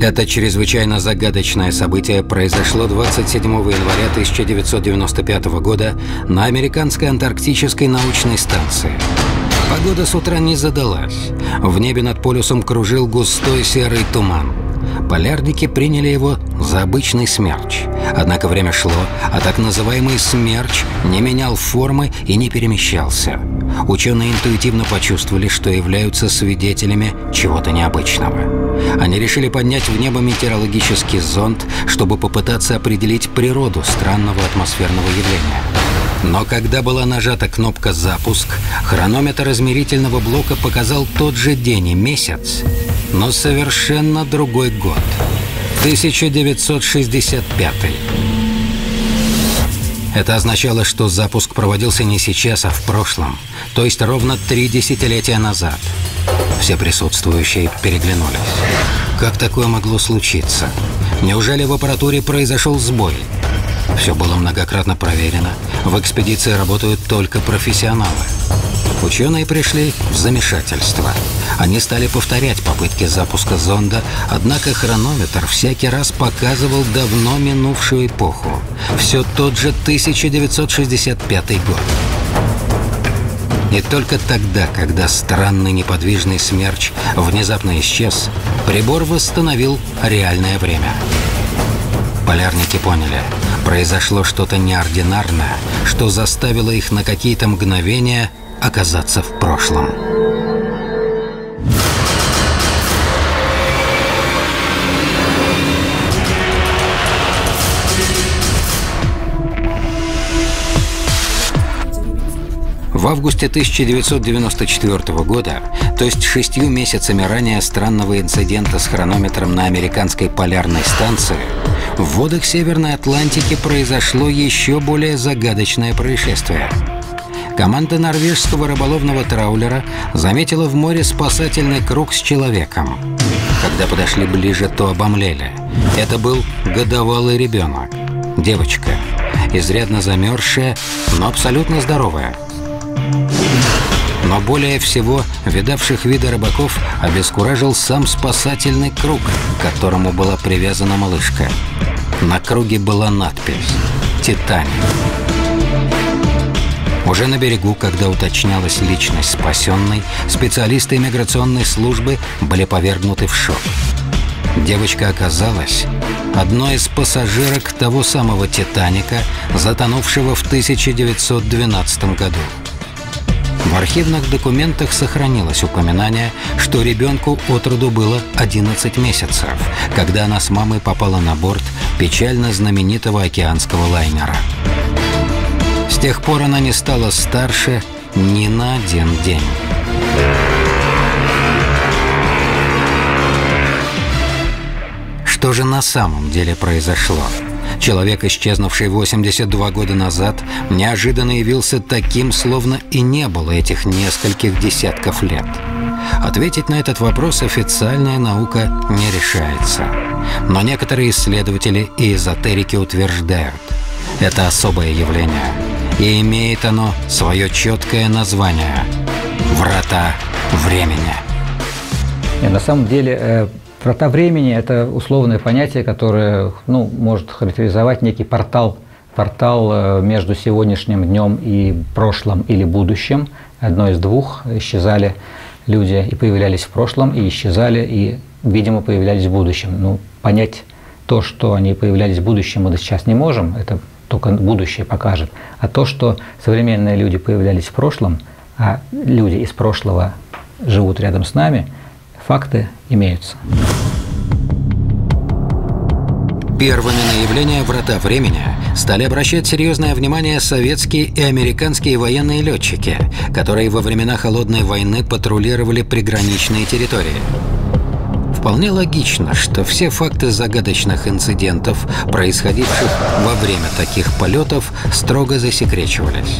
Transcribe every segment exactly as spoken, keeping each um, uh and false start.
Это чрезвычайно загадочное событие произошло двадцать седьмого января тысяча девятьсот девяносто пятого года на американской антарктической научной станции. Погода с утра не задалась. В небе над полюсом кружил густой серый туман. Полярники приняли его за обычный смерч. Однако время шло, а так называемый смерч не менял формы и не перемещался. Ученые интуитивно почувствовали, что являются свидетелями чего-то необычного. Они решили поднять в небо метеорологический зонд, чтобы попытаться определить природу странного атмосферного явления. Но когда была нажата кнопка «Запуск», хронометр измерительного блока показал тот же день и месяц, но совершенно другой год – тысяча девятьсот шестьдесят пятый. Это означало, что запуск проводился не сейчас, а в прошлом, то есть ровно три десятилетия назад. Все присутствующие переглянулись. Как такое могло случиться? Неужели в аппаратуре произошел сбой? Все было многократно проверено. В экспедиции работают только профессионалы. Ученые пришли в замешательство. Они стали повторять попытки запуска зонда, однако хронометр всякий раз показывал давно минувшую эпоху. Все тот же тысяча девятьсот шестьдесят пятый год. И только тогда, когда странный неподвижный смерч внезапно исчез, прибор восстановил реальное время. Полярники поняли, произошло что-то неординарное, что заставило их на какие-то мгновения оказаться в прошлом. В августе тысяча девятьсот девяносто четвёртого года, то есть шестью месяцами ранее странного инцидента с хронометром на американской полярной станции, в водах Северной Атлантики произошло еще более загадочное происшествие. Команда норвежского рыболовного траулера заметила в море спасательный круг с человеком. Когда подошли ближе, то обомлели. Это был годовалый ребенок. Девочка, изрядно замерзшая, но абсолютно здоровая. Но более всего видавших виды рыбаков обескуражил сам спасательный круг, к которому была привязана малышка. На круге была надпись «Титаник». Уже на берегу, когда уточнялась личность спасенной, специалисты иммиграционной службы были повергнуты в шок. Девочка оказалась одной из пассажирок того самого «Титаника», затонувшего в тысяча девятьсот двенадцатом году. В архивных документах сохранилось упоминание, что ребенку от роду было одиннадцать месяцев, когда она с мамой попала на борт печально знаменитого океанского лайнера. С тех пор она не стала старше ни на один день. Что же на самом деле произошло? Человек, исчезнувший восемьдесят два года назад, неожиданно явился таким, словно и не было этих нескольких десятков лет. Ответить на этот вопрос официальная наука не решается. Но некоторые исследователи и эзотерики утверждают, это особое явление, и имеет оно свое четкое название – «Врата времени». И на самом деле врата времени – это условное понятие, которое ну, может характеризовать некий портал, портал между сегодняшним днем и прошлым или будущим. Одно из двух. Исчезали люди и появлялись в прошлом, и исчезали, и, видимо, появлялись в будущем. Ну, понять то, что они появлялись в будущем, мы сейчас не можем, это только будущее покажет. А то, что современные люди появлялись в прошлом, а люди из прошлого живут рядом с нами, факты имеются. Первыми на явление «Врата времени» стали обращать серьезное внимание советские и американские военные летчики, которые во времена Холодной войны патрулировали приграничные территории. Вполне логично, что все факты загадочных инцидентов, происходивших во время таких полетов, строго засекречивались.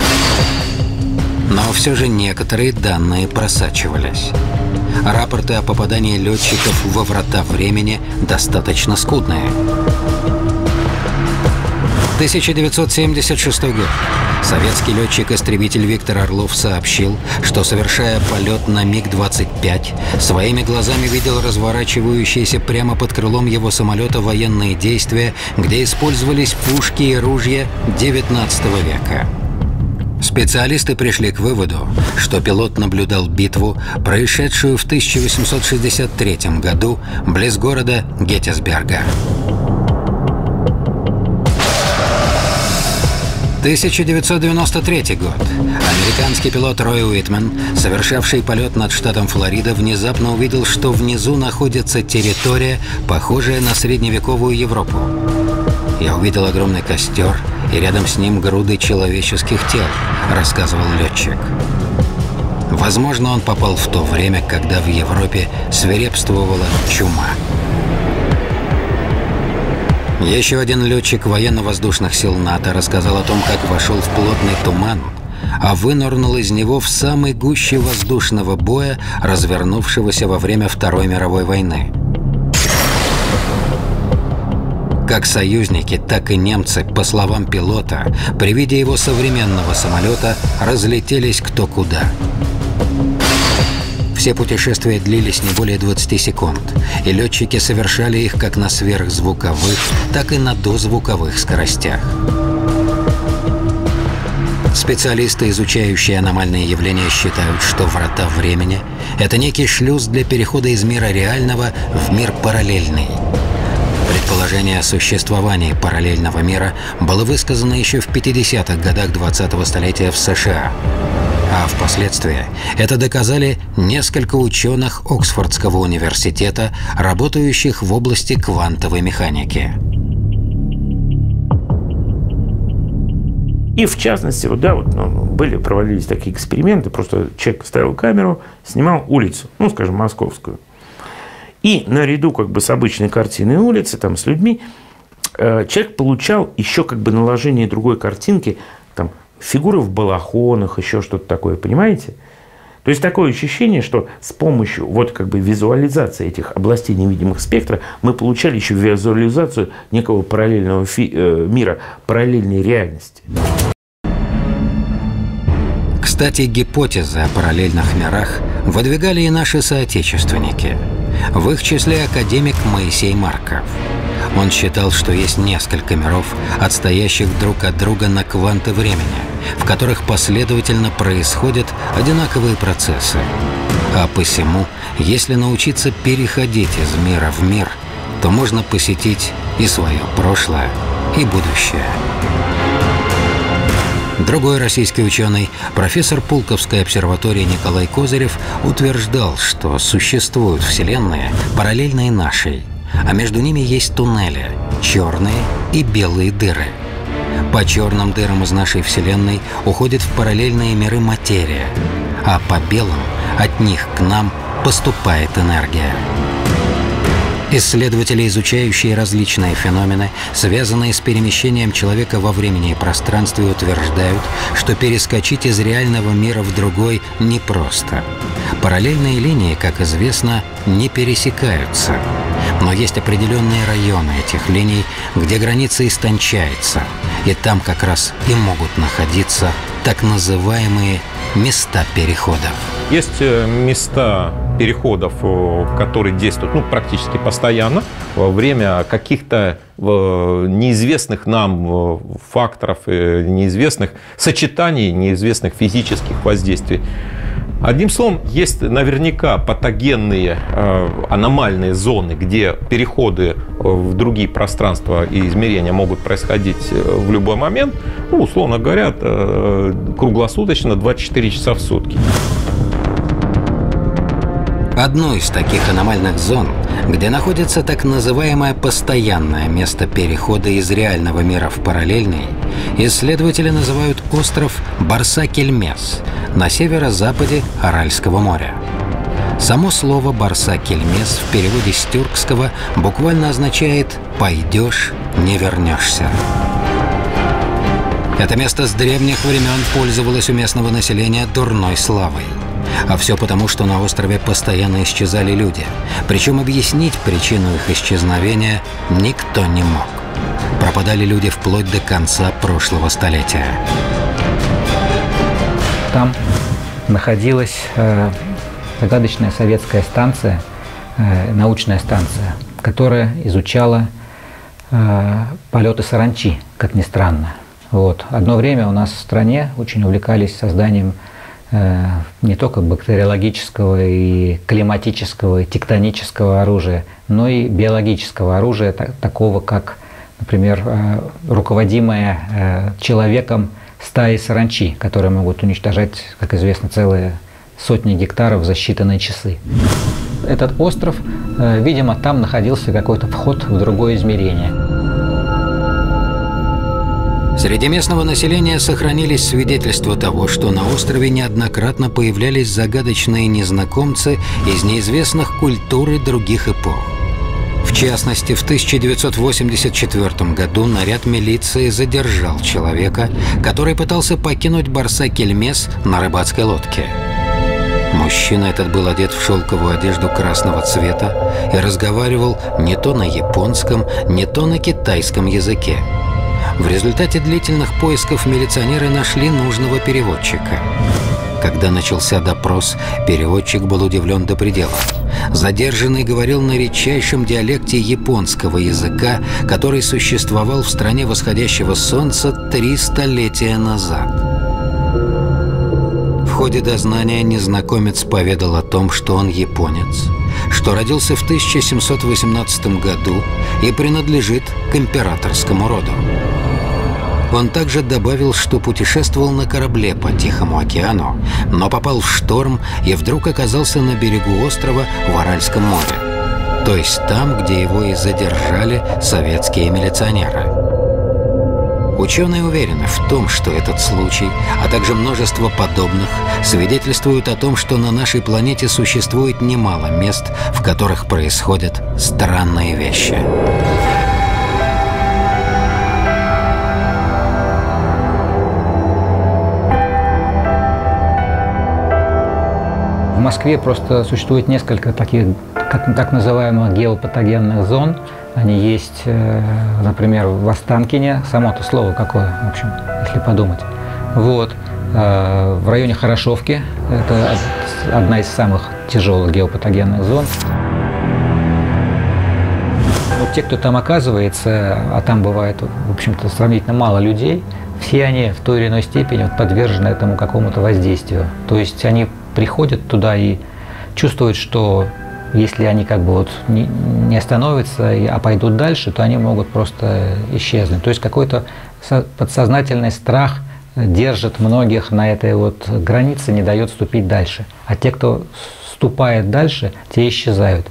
Но все же некоторые данные просачивались. Рапорты о попадании летчиков во врата времени достаточно скудные. тысяча девятьсот семьдесят шестой год. Советский летчик-истребитель Виктор Орлов сообщил, что, совершая полет на МиГ двадцать пять, своими глазами видел разворачивающиеся прямо под крылом его самолета военные действия, где использовались пушки и ружья девятнадцатого века. Специалисты пришли к выводу, что пилот наблюдал битву, происшедшую в тысяча восемьсот шестьдесят третьем году близ города Геттисберга. тысяча девятьсот девяносто третий год. Американский пилот Рой Уитмен, совершавший полет над штатом Флорида, внезапно увидел, что внизу находится территория, похожая на средневековую Европу. «Я увидел огромный костер, и рядом с ним груды человеческих тел», — рассказывал летчик. Возможно, он попал в то время, когда в Европе свирепствовала чума. Еще один летчик военно-воздушных сил НАТО рассказал о том, как вошел в плотный туман, а вынырнул из него в самой гуще воздушного боя, развернувшегося во время Второй мировой войны. Как союзники, так и немцы, по словам пилота, при виде его современного самолета разлетелись кто куда. Все путешествия длились не более двадцати секунд, и летчики совершали их как на сверхзвуковых, так и на дозвуковых скоростях. Специалисты, изучающие аномальные явления, считают, что врата времени – это некий шлюз для перехода из мира реального в мир параллельный. Предположение о существовании параллельного мира было высказано еще в пятидесятых годах двадцатого столетия в США. А впоследствии это доказали несколько ученых Оксфордского университета, работающих в области квантовой механики. И в частности, вот, да, вот, ну, были, проводились такие эксперименты, просто человек ставил камеру, снимал улицу, ну, скажем, московскую. И наряду как бы с обычной картиной улицы, там, с людьми, э, человек получал еще как бы наложение другой картинки, там, фигуры в балахонах, еще что-то такое, понимаете? То есть такое ощущение, что с помощью вот как бы визуализации этих областей невидимых спектра мы получали еще визуализацию некого параллельного фи э, мира, параллельной реальности. Кстати, гипотезы о параллельных мирах выдвигали и наши соотечественники. В их числе академик Моисей Марков. Он считал, что есть несколько миров, отстоящих друг от друга на кванты времени, в которых последовательно происходят одинаковые процессы. А посему, если научиться переходить из мира в мир, то можно посетить и свое прошлое, и будущее. Другой российский ученый, профессор Пулковской обсерватории Николай Козырев, утверждал, что существуют вселенные, параллельные нашей, а между ними есть туннели, черные и белые дыры. По черным дырам из нашей Вселенной уходит в параллельные миры материя, а по белым от них к нам поступает энергия. Исследователи, изучающие различные феномены, связанные с перемещением человека во времени и пространстве, утверждают, что перескочить из реального мира в другой непросто. Параллельные линии, как известно, не пересекаются. Но есть определенные районы этих линий, где граница истончается, и там как раз и могут находиться так называемые места переходов. Есть места переходов, которые действуют ну, практически постоянно во время каких-то неизвестных нам факторов, неизвестных сочетаний, неизвестных физических воздействий. Одним словом, есть наверняка патогенные э, аномальные зоны, где переходы в другие пространства и измерения могут происходить в любой момент, ну, условно говоря, э, круглосуточно, двадцать четыре часа в сутки. Одну из таких аномальных зон, где находится так называемое постоянное место перехода из реального мира в параллельный, исследователи называют остров Барса-Кельмес на северо-западе Аральского моря. Само слово «Барса-Кельмес» в переводе с тюркского буквально означает «пойдешь, не вернешься». Это место с древних времен пользовалось у местного населения дурной славой. А все потому, что на острове постоянно исчезали люди. Причем объяснить причину их исчезновения никто не мог. Пропадали люди вплоть до конца прошлого столетия. Там находилась э, загадочная советская станция, э, научная станция, которая изучала э, полеты саранчи, как ни странно. Вот. Одно время у нас в стране очень увлекались созданием э, не только бактериологического и климатического, и тектонического оружия, но и биологического оружия, так, такого как, например, э, руководимое э, человеком стаи саранчи, которые могут уничтожать, как известно, целые сотни гектаров за считанные часы. Этот остров, э, видимо, там находился какой-то вход в другое измерение. Среди местного населения сохранились свидетельства того, что на острове неоднократно появлялись загадочные незнакомцы из неизвестных культур и других эпох. В частности, в тысяча девятьсот восемьдесят четвёртом году наряд милиции задержал человека, который пытался покинуть Барса-Кельмес на рыбацкой лодке. Мужчина этот был одет в шелковую одежду красного цвета и разговаривал не то на японском, не то на китайском языке. В результате длительных поисков милиционеры нашли нужного переводчика. Когда начался допрос, переводчик был удивлен до предела. Задержанный говорил на редчайшем диалекте японского языка, который существовал в стране восходящего солнца три столетия назад. В ходе дознания незнакомец поведал о том, что он японец, что родился в тысяча семьсот восемнадцатом году и принадлежит к императорскому роду. Он также добавил, что путешествовал на корабле по Тихому океану, но попал в шторм и вдруг оказался на берегу острова в Аральском море, то есть там, где его и задержали советские милиционеры. Ученые уверены в том, что этот случай, а также множество подобных, свидетельствуют о том, что на нашей планете существует немало мест, в которых происходят странные вещи. В Москве просто существует несколько таких, как, так называемых геопатогенных зон. Они есть, например, в Останкине. Само-то слово какое, в общем, если подумать. Вот. В районе Хорошевки. Это одна из самых тяжелых геопатогенных зон. Вот те, кто там оказывается, а там бывает, в общем-то, сравнительно мало людей, все они в той или иной степени подвержены этому какому-то воздействию. То есть они приходят туда и чувствуют, что если они как бы вот не, не остановятся, а пойдут дальше, то они могут просто исчезнуть. То есть какой-то подсознательный страх держит многих на этой вот границе, не дает ступить дальше. А те, кто ступает дальше, те исчезают.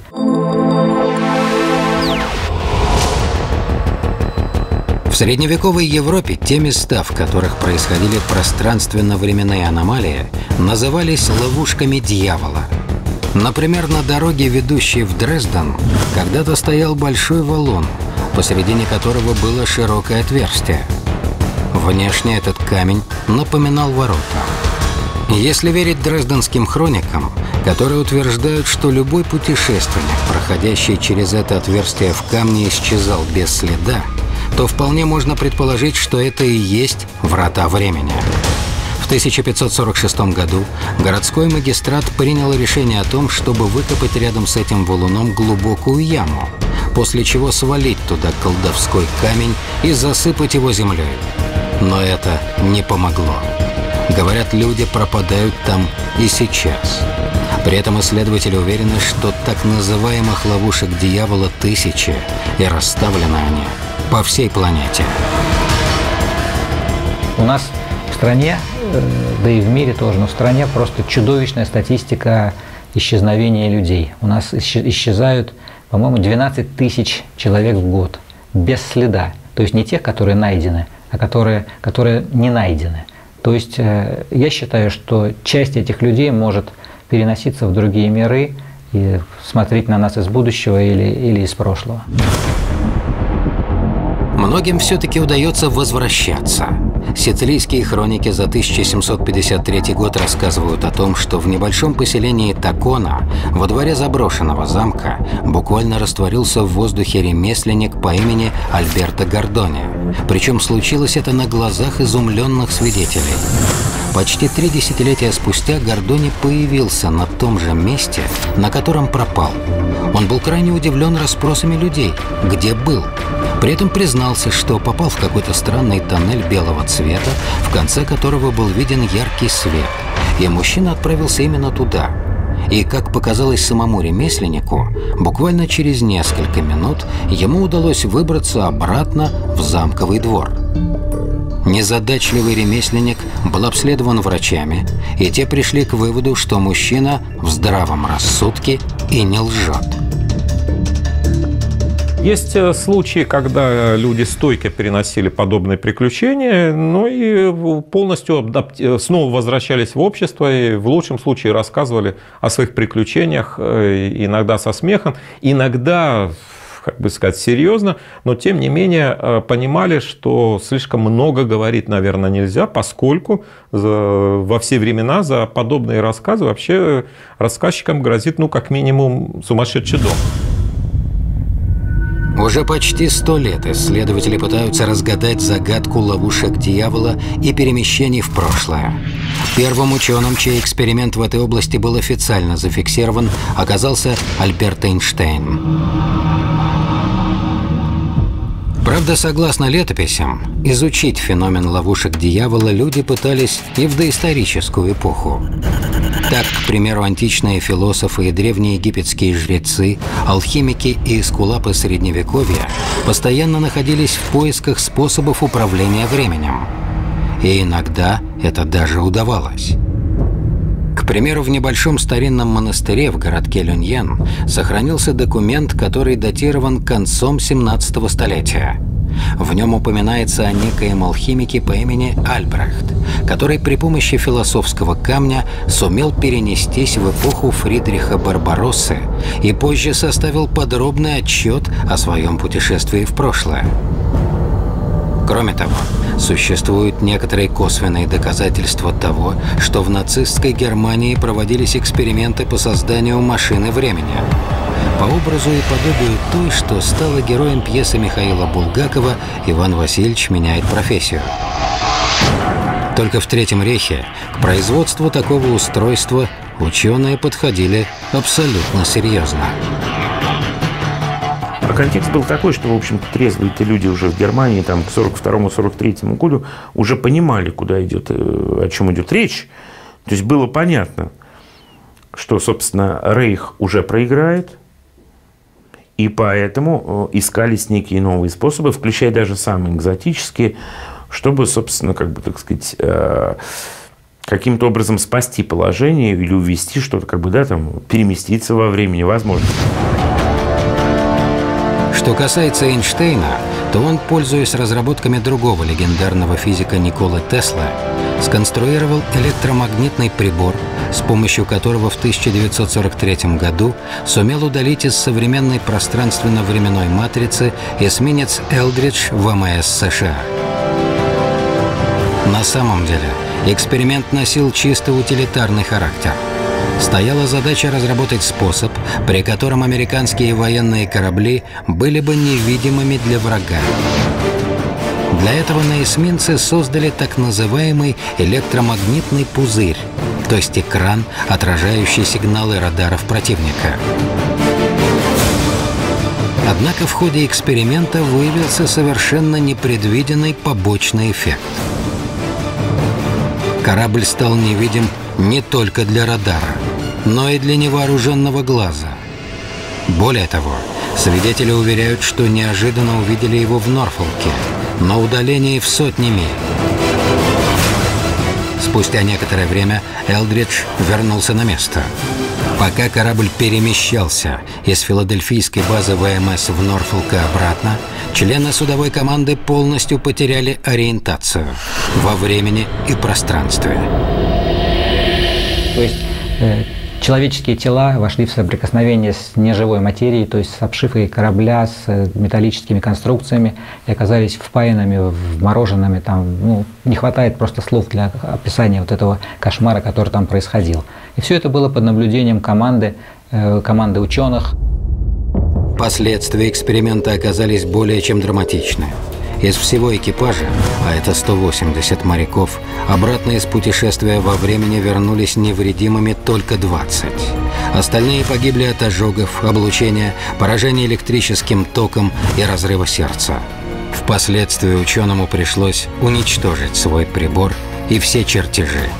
В средневековой Европе те места, в которых происходили пространственно-временные аномалии, назывались ловушками дьявола. Например, на дороге, ведущей в Дрезден, когда-то стоял большой валун, посередине которого было широкое отверстие. Внешне этот камень напоминал ворота. Если верить дрезденским хроникам, которые утверждают, что любой путешественник, проходящий через это отверстие в камне, исчезал без следа, то вполне можно предположить, что это и есть врата времени. В тысяча пятьсот сорок шестом году городской магистрат принял решение о том, чтобы выкопать рядом с этим валуном глубокую яму, после чего свалить туда колдовской камень и засыпать его землей. Но это не помогло. Говорят, люди пропадают там и сейчас. При этом исследователи уверены, что так называемых ловушек дьявола тысячи, и расставлены они по всей планете. У нас в стране, да и в мире тоже, но в стране просто чудовищная статистика исчезновения людей. У нас исчезают, по-моему, двенадцать тысяч человек в год без следа. То есть не тех, которые найдены, а которые, которые не найдены. То есть я считаю, что часть этих людей может переноситься в другие миры и смотреть на нас из будущего или, или из прошлого. Многим все-таки удается возвращаться. Сицилийские хроники за тысяча семьсот пятьдесят третий год рассказывают о том, что в небольшом поселении Такона, во дворе заброшенного замка, буквально растворился в воздухе ремесленник по имени Альберто Гордони. Причем случилось это на глазах изумленных свидетелей. Почти три десятилетия спустя Гордони появился на том же месте, на котором пропал. Он был крайне удивлен расспросами людей, где был. При этом признался, что попал в какой-то странный тоннель белого цвета, в конце которого был виден яркий свет, и мужчина отправился именно туда. И, как показалось самому ремесленнику, буквально через несколько минут ему удалось выбраться обратно в замковый двор. Незадачливый ремесленник был обследован врачами, и те пришли к выводу, что мужчина в здравом рассудке и не лжет. Есть случаи, когда люди стойко переносили подобные приключения, но и полностью снова возвращались в общество и в лучшем случае рассказывали о своих приключениях, иногда со смехом, иногда, как бы сказать, серьезно, но тем не менее понимали, что слишком много говорить, наверное, нельзя, поскольку во все времена за подобные рассказы вообще рассказчикам грозит, ну, как минимум, сумасшедший дом. Уже почти сто лет исследователи пытаются разгадать загадку ловушек дьявола и перемещений в прошлое. Первым ученым, чей эксперимент в этой области был официально зафиксирован, оказался Альберт Эйнштейн. Правда, согласно летописям, изучить феномен ловушек дьявола люди пытались и в доисторическую эпоху. Так, к примеру, античные философы и древние египетские жрецы, алхимики и эскулапы Средневековья постоянно находились в поисках способов управления временем. И иногда это даже удавалось. К примеру, в небольшом старинном монастыре в городке Люньен сохранился документ, который датирован концом семнадцатого столетия. В нем упоминается о некоем алхимике по имени Альбрехт, который при помощи философского камня сумел перенестись в эпоху Фридриха Барбароссы и позже составил подробный отчет о своем путешествии в прошлое. Кроме того, существуют некоторые косвенные доказательства того, что в нацистской Германии проводились эксперименты по созданию машины времени. По образу и подобию той, что стала героем пьесы Михаила Булгакова «Иван Васильевич меняет профессию». Только в Третьем рейхе к производству такого устройства ученые подходили абсолютно серьезно. А контекст был такой, что, в общем-то, трезвые-то люди уже в Германии там, к сорок второму — сорок третьему году уже понимали, куда идет, о чем идет речь. То есть было понятно, что, собственно, Рейх уже проиграет, и поэтому искались некие новые способы, включая даже самые экзотические, чтобы, собственно, как бы, так сказать, каким-то образом спасти положение или увести что-то, как бы, да, там, переместиться во времени, возможно. Что касается Эйнштейна, то он, пользуясь разработками другого легендарного физика Николы Теслы, сконструировал электромагнитный прибор, с помощью которого в тысяча девятьсот сорок третьем году сумел удалить из современной пространственно-временной матрицы эсминец «Элдридж» ВМС США. На самом деле, эксперимент носил чисто утилитарный характер. Стояла задача разработать способ, при котором американские военные корабли были бы невидимыми для врага. Для этого на эсминце создали так называемый электромагнитный пузырь, то есть экран, отражающий сигналы радаров противника. Однако в ходе эксперимента выявился совершенно непредвиденный побочный эффект. Корабль стал невидим не только для радара, но и для невооруженного глаза. Более того, свидетели уверяют, что неожиданно увидели его в Норфолке, на удалении в сотни миль. Спустя некоторое время Элдридж вернулся на место. Пока корабль перемещался из филадельфийской базы ВМС в Норфолк и обратно, члены судовой команды полностью потеряли ориентацию во времени и пространстве. То есть э, человеческие тела вошли в соприкосновение с неживой материей, то есть с обшивкой корабля, с металлическими конструкциями, и оказались впаянными, вмороженными. Там, ну, не хватает просто слов для описания вот этого кошмара, который там происходил. И все это было под наблюдением команды, э, команды ученых. Последствия эксперимента оказались более чем драматичны. Из всего экипажа, а это сто восемьдесят моряков, обратно из путешествия во времени вернулись невредимыми только двадцать. Остальные погибли от ожогов, облучения, поражения электрическим током и разрыва сердца. Впоследствии ученому пришлось уничтожить свой прибор и все чертежи.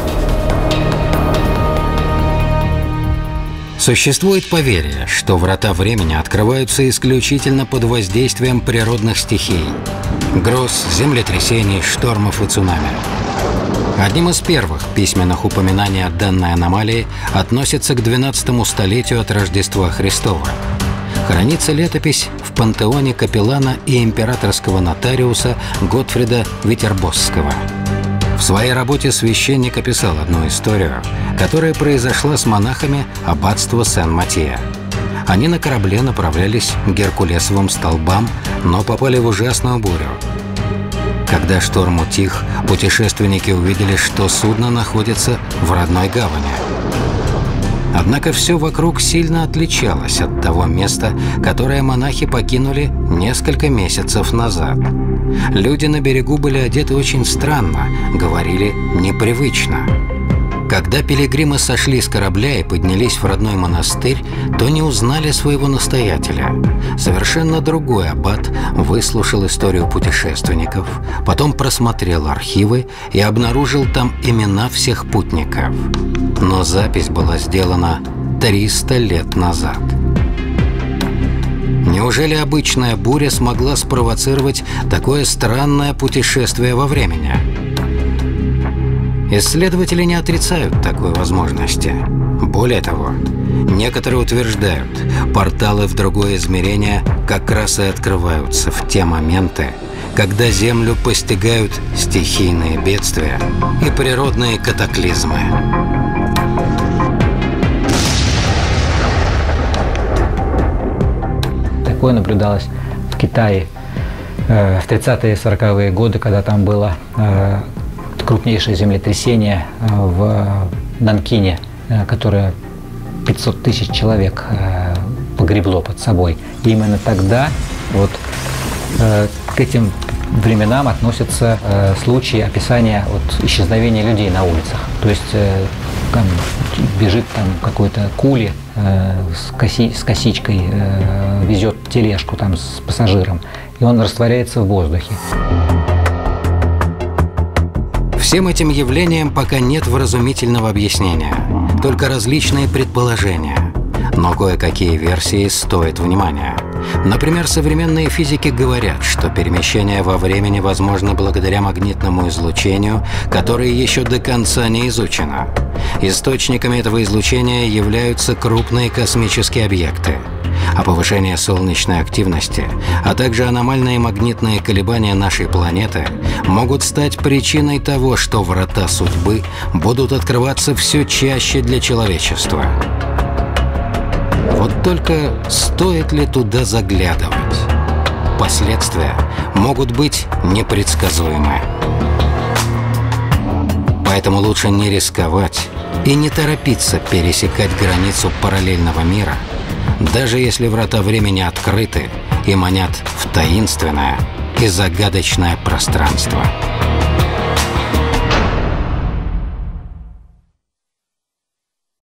Существует поверье, что врата времени открываются исключительно под воздействием природных стихий – гроз, землетрясений, штормов и цунами. Одним из первых письменных упоминаний о данной аномалии относится к двенадцатому столетию от Рождества Христова. Хранится летопись в пантеоне капеллана и императорского нотариуса Готфрида Витербосского. В своей работе священник описал одну историю, которая произошла с монахами аббатства Сен-Матье. Они на корабле направлялись к Геркулесовым столбам, но попали в ужасную бурю. Когда шторм утих, путешественники увидели, что судно находится в родной гавани. Однако все вокруг сильно отличалось от того места, которое монахи покинули несколько месяцев назад. Люди на берегу были одеты очень странно, говорили непривычно. Когда пилигримы сошли с корабля и поднялись в родной монастырь, то не узнали своего настоятеля. Совершенно другой аббат выслушал историю путешественников, потом просмотрел архивы и обнаружил там имена всех путников. Но запись была сделана триста лет назад. Неужели обычная буря смогла спровоцировать такое странное путешествие во времени? Исследователи не отрицают такой возможности. Более того, некоторые утверждают, порталы в другое измерение как раз и открываются в те моменты, когда Землю постигают стихийные бедствия и природные катаклизмы. Такое наблюдалось в Китае э, в тридцатые сороковые годы, когда там было э, крупнейшее землетрясение э, в Нанкине, э, которое пятьсот тысяч человек э, погребло под собой. И именно тогда вот, э, к этим временам относятся э, случаи описания вот, исчезновения людей на улицах. То есть э, там бежит там какой-то кули э, с, коси, с косичкой, э, везет тележку там с пассажиром, и он растворяется в воздухе. Всем этим явлениям пока нет вразумительного объяснения, только различные предположения. Но кое-какие версии стоят внимания. Например, современные физики говорят, что перемещение во времени возможно благодаря магнитному излучению, которое еще до конца не изучено. Источниками этого излучения являются крупные космические объекты. А повышение солнечной активности, а также аномальные магнитные колебания нашей планеты могут стать причиной того, что врата судьбы будут открываться все чаще для человечества. Вот только стоит ли туда заглядывать? Последствия могут быть непредсказуемы. Поэтому лучше не рисковать и не торопиться пересекать границу параллельного мира, даже если врата времени открыты и манят в таинственное и загадочное пространство.